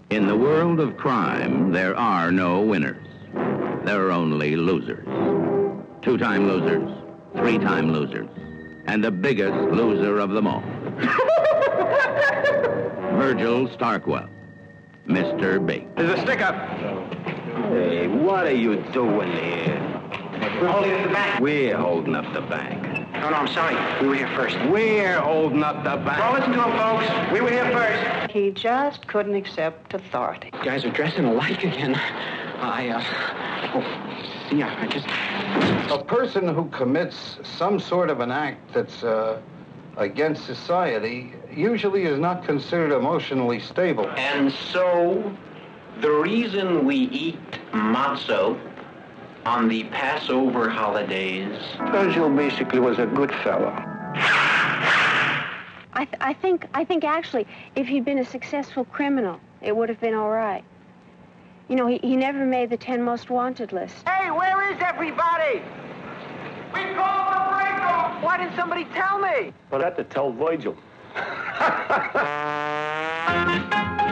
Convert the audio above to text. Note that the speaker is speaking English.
In the world of crime, there are no winners. There are only losers. Two-time losers, three-time losers, and the biggest loser of them all. Virgil Starkwell, Mr. Big. There's a stick-up. Hey, what are you doing here? We're holding up the bank. We're holding up the bank. No, I'm sorry. We were here first. We're holding up the bank. Well, listen to him, folks. We were here first. He just couldn't accept authority. You guys are dressing alike again. I just... A person who commits some sort of an act that's against society usually is not considered emotionally stable. And so, the reason we eat matzo on the Passover holidays... Virgil basically was a good fellow. I think actually, if he'd been a successful criminal, it would have been all right. You know, he never made the 10 most wanted list. Hey, where is everybody? We called the break-off. Why didn't somebody tell me? Well, I had to tell Virgil.